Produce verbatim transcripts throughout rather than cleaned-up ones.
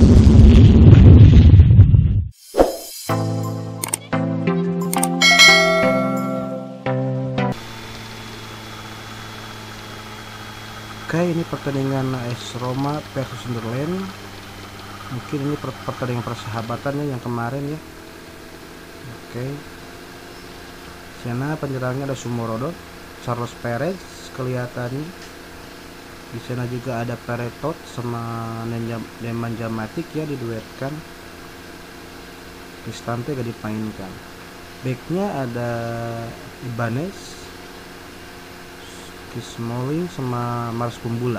Oke, ini pertandingan A S Roma versus Sunderland. Mungkin ini pertandingan persahabatannya yang kemarin ya. Oke, sana penyerangnya ada Sumurodov, Carlos Perez kelihatannya. Di sana juga ada Peretot sama Nemanja Matic ya, diduetkan. Cristante gak dimainkan. Backnya ada Ibanez, Smalling sama Mars Kumbula.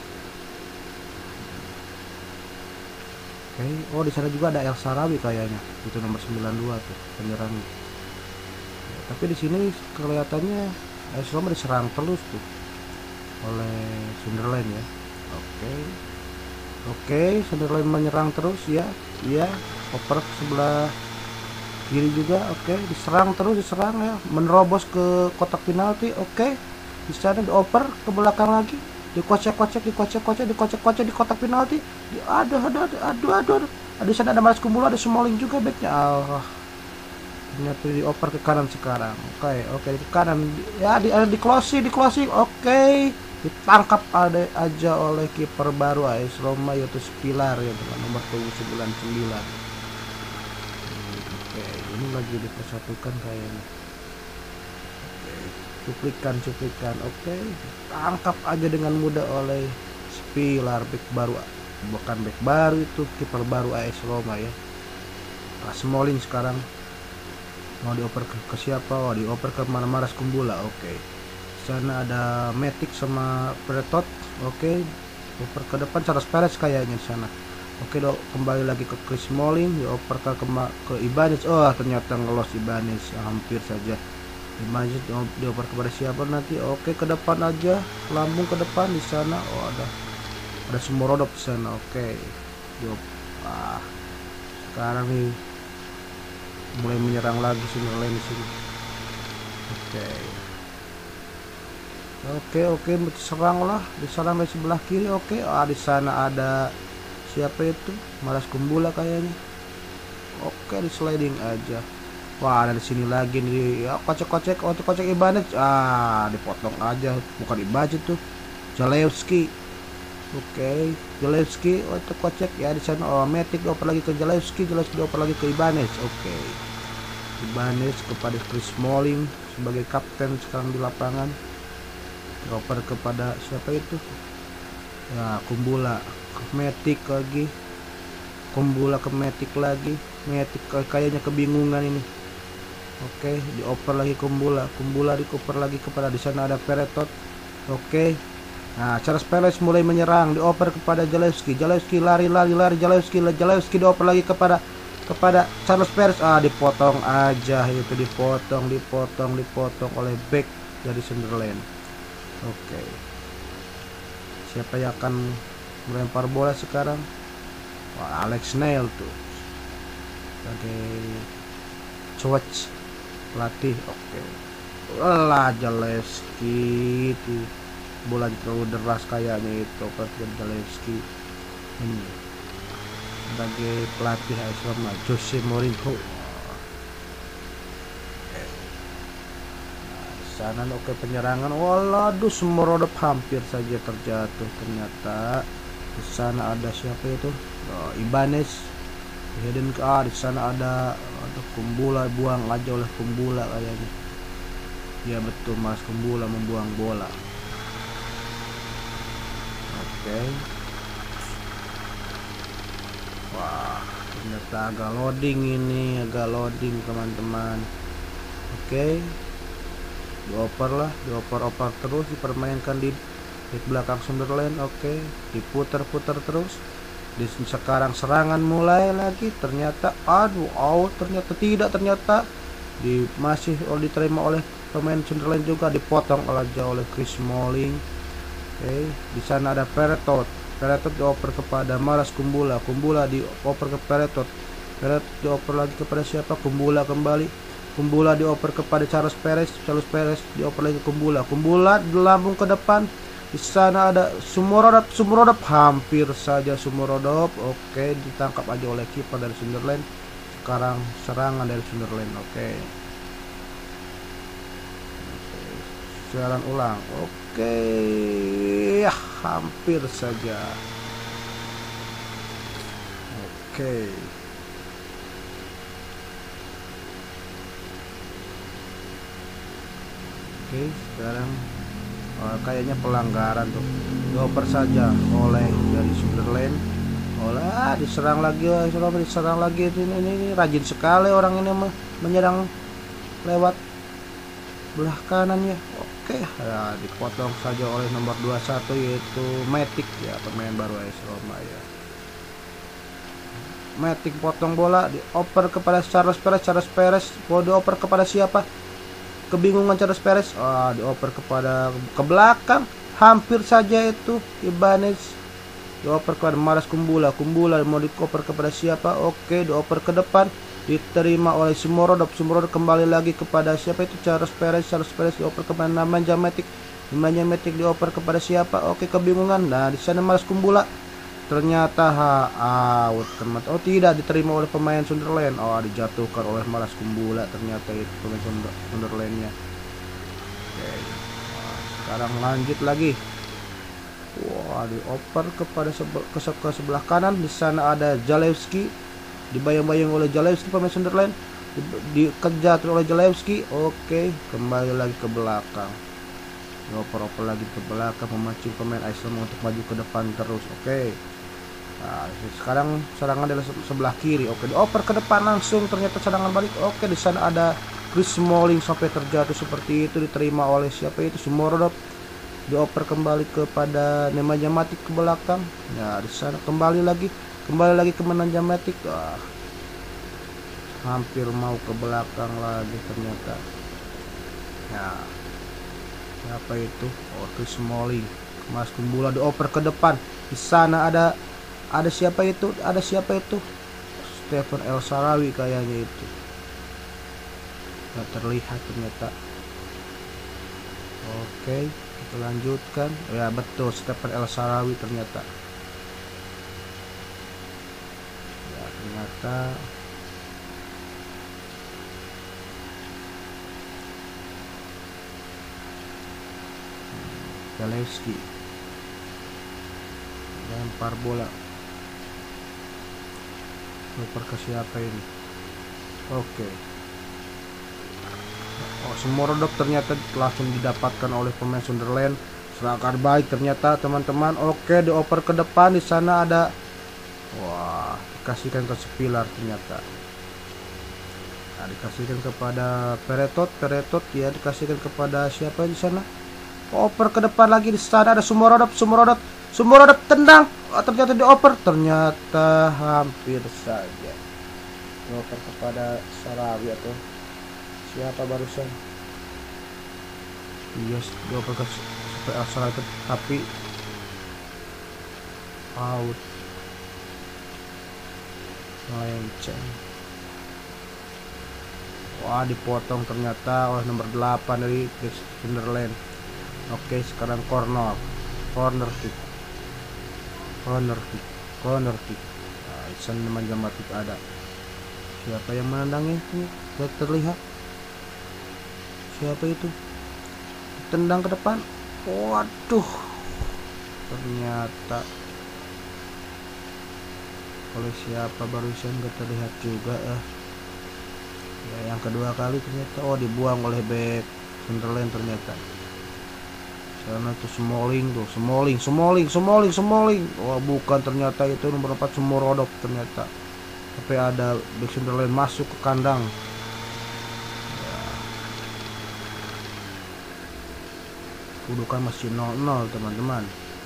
Oke, oh di sana juga ada El Sarawi kayaknya, itu nomor sembilan puluh dua tuh penyerang. Ya, tapi di sini kelihatannya A S Roma diserang terus tuh oleh Sunderland ya. Oke, oke, Sunderland menyerang terus ya, iya, oper sebelah kiri juga. Oke, diserang terus, diserang ya, menerobos ke kotak penalti. Oke, di sana dioper ke belakang lagi, dikocek-kocek, dikocek-kocek, dikocek-kocek di kotak penalti. Di, aduh, aduh, aduh, aduh, aduh, aduh. Di sana ada Mars Kumbula, ada Smalling juga backnya. Ah, ternyata dioper ke kanan sekarang. Oke, oke, ke kanan. Ya, di, ada di closing, di closing. Oke, ditangkap ada aja oleh kiper baru A S Roma yaitu Spilar ya, dengan nomor sembilan puluh sembilan. Oke, ini lagi dipersatukan kayaknya. Cuplikan cuplikan oke, tangkap aja dengan mudah oleh Spilar, back baru, bukan back baru itu, kiper baru A S Roma ya. Nah, Smalling sekarang mau dioper ke, ke siapa? Oh, dioper ke mana? Mars Kumbula. Oke, sana ada Matic sama Peretot. Oke, oper ke depan Carlos Perez kayaknya di sana. Oke, do, kembali lagi ke Chris Smalling, dioper ke, ke, ke Ibanez. Oh, ternyata ngelos Ibanez, hampir saja. Ibanez dioper kepada siapa nanti? Oke, ke depan aja, lambung ke depan di sana. Oh, ada ada Sumurodov di sana. Oke, diop. Ah, sekarang nih mulai menyerang lagi Sunderland di sini. Oke, oke, oke, serang lah, diserang dari sebelah kiri. Oke, ah di sana ada siapa itu? Mars Kumbula kayaknya. Oke, di sliding aja. Wah, ada di sini lagi nih. Ya, kocek-kocek, kocek-kocek Ibanez. Ah, dipotong aja. Bukan Ibanez tuh. Zalewski. Oke, Zalewski, kocek-kocek ya di sana. Oh, Matic dioper lagi ke Zalewski, Zalewski dioper lagi ke Ibanez. Oke. Ibanez kepada Chris Smalling sebagai kapten sekarang di lapangan. Dioper kepada siapa itu? Ya, Kumbula. Ke Matic lagi. Kumbula ke Matic lagi. Matic kayaknya kebingungan ini. Oke, dioper lagi Kumbula, Kumbula dioper lagi kepada di sana ada Peretot. Oke, nah Carlos Perez mulai menyerang, dioper kepada Zalewski, Zalewski lari lari lari Zalewski, Zalewski dioper lagi kepada kepada Carlos Perez. Ah, dipotong aja itu, dipotong, dipotong, dipotong oleh back dari Sunderland. Oke, siapa yang akan melempar bola sekarang? Wah, Alex Neil tuh sebagai coach pelatih. Oke, lah Zalewski itu bola terlalu deras kayaknya itu perhatian Zalewski ini sebagai pelatih A S Roma Jose Mourinho. Nah, di sana oke penyerangan. Waduh, Sumurodov hampir saja terjatuh. Ternyata di sana ada siapa itu? Oh, Ibanez. Hidden ke ah, di sana ada ada Kumbula, buang aja oleh Kumbula kayaknya. Ya betul, Mas Kumbula membuang bola. Oke. Wah, ternyata agak loading ini, agak loading teman-teman. Oke. Dioper lah, dioper-oper terus, dipermainkan di di belakang Sunderland. Oke, diputar-putar terus. Di sekarang serangan mulai lagi, ternyata aduh out, ternyata tidak, ternyata di masih diterima oleh pemain Sunderland juga, dipotong aja oleh Chris Smalling. Oke, di sana ada Peretot, Peretot dioper kepada Mars Kumbula, Kumbula dioper ke Peretot, Peretot dioper lagi kepada siapa? Kumbula kembali, Kumbula dioper kepada Carlos Perez, Carlos Perez dioper lagi ke Kumbula, Kumbula dilambung ke depan, Di sana ada Sumurodov, Sumurodov hampir saja Sumurodov. Oke, ditangkap aja oleh kiper dari Sunderland. Sekarang serangan dari Sunderland. Oke. Siaran ulang. Oke. Ya, hampir saja. Oke. Oke, sekarang oh, kayaknya pelanggaran tuh. Dioper saja oleh dari Sunderland. Olah, diserang lagi, oh, diserang lagi. Ini, ini, ini rajin sekali orang ini menyerang lewat belah kanan ya. Oke, ya, dipotong saja oleh nomor dua puluh satu yaitu Matic ya, pemain baru A S Roma ya. Matic potong bola, dioper kepada Charles Perez. Charles Perez mau dioper kepada siapa? Kebingungan Charles Perez. Oh, dioper kepada ke belakang. Hampir saja itu Ibanez. Dioper kepada Maras Kumbula. Kumbula mau dioper kepada siapa? Oke, dioper ke depan. Diterima oleh Sumurodov. Sumurodov kembali lagi kepada siapa itu? Charles Perez. Charles Perez dioper kepada Nemanja Matic. Nemanja Matic dioper kepada siapa? Oke, kebingungan. Nah, di sana Maras Kumbula. Ternyata ha, out teman. Oh, tidak diterima oleh pemain Sunderland. Oh, dijatuhkan oleh Maras Kumbula. Ternyata itu pemain Sunderlandnya. Oke. Nah, sekarang lanjut lagi. Wah, dioper kepada sebe ke, ke sebelah kanan. Di sana ada Zalewski. Dibayang-bayang oleh Zalewski pemain Sunderland. Di, dikejar oleh Zalewski. Oke, kembali lagi ke belakang. Dioper-oper lagi ke belakang, memancing pemain Iceland untuk maju ke depan terus. Oke. Nah, sekarang serangan dari sebelah kiri. Oke, dioper ke depan langsung. Ternyata serangan balik. Oke, di sana ada Chris Smalling sampai terjatuh seperti itu. Diterima oleh siapa itu? Sumurodov. Dioper kembali kepada Nemanja Matic ke belakang. Ya, di sana kembali lagi, kembali lagi ke Nemanja Matic. Ah, hampir mau ke belakang lagi ternyata. Ya, siapa itu? Oh, Chris Smalling. Mas Kumbula dioper ke depan. Di sana ada Ada siapa itu? Ada siapa itu? Stephen El Shaarawy kayaknya itu. Nggak terlihat ternyata. Oke, kita lanjutkan. Ya betul, Stephen El Shaarawy ternyata. Ya ternyata. Zalewski lempar bola. Super ke siapa ini? Oke. Oh, Sumurodov ternyata langsung didapatkan oleh pemain Sunderland. Serangan baik ternyata teman-teman. Oke, dioper ke depan. Di sana ada, wah, dikasihkan ke Spilar ternyata. Nah, dikasihkan kepada Peretot. Peretot ya dikasihkan kepada siapa di sana? Oper ke depan lagi. Di sana ada Sumurodov. Sumurodov. Sumurodov tendang. Oh, ternyata dioper. Ternyata hampir saja. Dioper kepada Shaarawy atau siapa barusan? Yes, dioper ke Shaarawy tapi out. Melenceng. Wah, dipotong ternyata oleh nomor delapan dari Sunderland. Oke, sekarang corner. Corner kick. Corner kick. Corner kick. Nah, Iksan Nemanja Matic ada. Siapa yang menendangnya? Tidak terlihat. Siapa itu? Tendang ke depan. Waduh. Ternyata oleh siapa barusan gak terlihat juga ya. Ya, yang kedua kali ternyata oh dibuang oleh back Sunderland ternyata. Sana tuh Smalling tuh, Smalling, Smalling, Smalling, Smalling. Wah, bukan ternyata itu nomor empat Sumurodov ternyata. Tapi ada back Sunderland masuk ke kandang. Ya. Kedudukan masih nol nol teman-teman.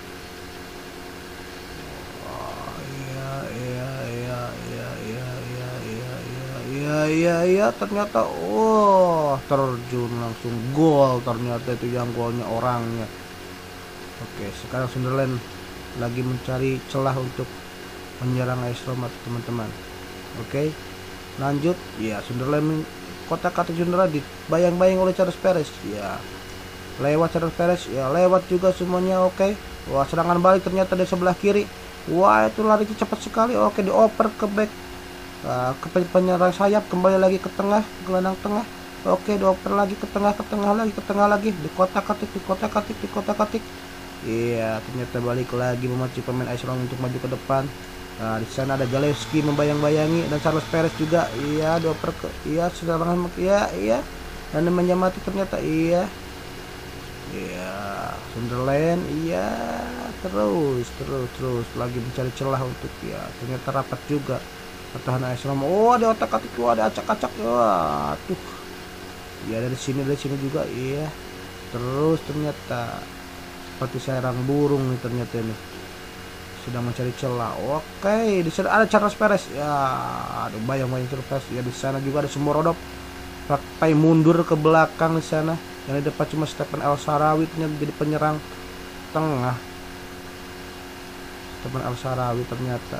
Oh, iya, iya, iya, iya, iya, iya, iya, iya, iya, iya, iya, ternyata oh terjun langsung gol ternyata itu yang golnya orangnya. Oke, sekarang Sunderland lagi mencari celah untuk menyerang A S Roma teman-teman. Oke, lanjut. Ya, Sunderland kotak-katik Sunderland dibayang-bayang oleh Charles Perez. Ya, Lewat Carlos Perez, ya lewat juga semuanya. Oke. Wah, serangan balik ternyata di sebelah kiri. Wah, itu lari cepat sekali. Oke, dioper ke back, uh, ke penyerang sayap, kembali lagi ke tengah, gelandang tengah. Oke, dioper lagi ke tengah, ke tengah lagi, ke tengah lagi, di kotak-katik, di kotak-katik, di kotak-katik. Iya, ternyata balik lagi memacu pemain A S Roma untuk maju ke depan. Nah, di sana ada Zalewski membayang-bayangi dan Carlos Perez juga. Iya, dioper ke, iya, serangan, iya, iya. Dan namanya mati ternyata, iya. Iya, Sunderland, iya, terus, terus, terus lagi mencari celah untuk, ya, ternyata rapat juga pertahanan A S Roma. Oh, ada otak-atik, tuh, ada acak-acak, wah, tuh, ya dari sini, dari sini juga, iya, terus ternyata seperti sarang burung nih ternyata ini sedang mencari celah. Oke, di sana ada Carlos Perez, ya, ada bayang-bayang Carlos Perez, ya di sana juga ada Shomurodov, pakai mundur ke belakang di sana. Yang di depan cuma Stephen El Shaarawy jadi penyerang tengah. Stephen El Shaarawy ternyata.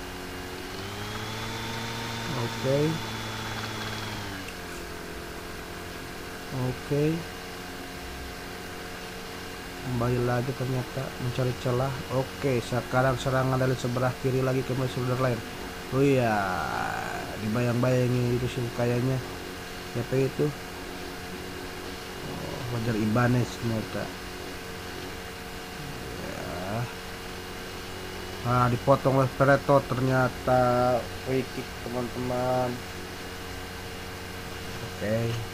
Oke. Okay. Oke. Okay. Kembali lagi ternyata mencari celah. Oke, okay. Sekarang serangan dari sebelah kiri lagi ke Sunderland. Oh iya, dibayang-bayangi itu sih kayaknya. Siapa itu? Roger Ibanez ternyata. Ya. Nah, dipotong oleh Pereto ternyata. Free kick teman-teman. Oke. Okay.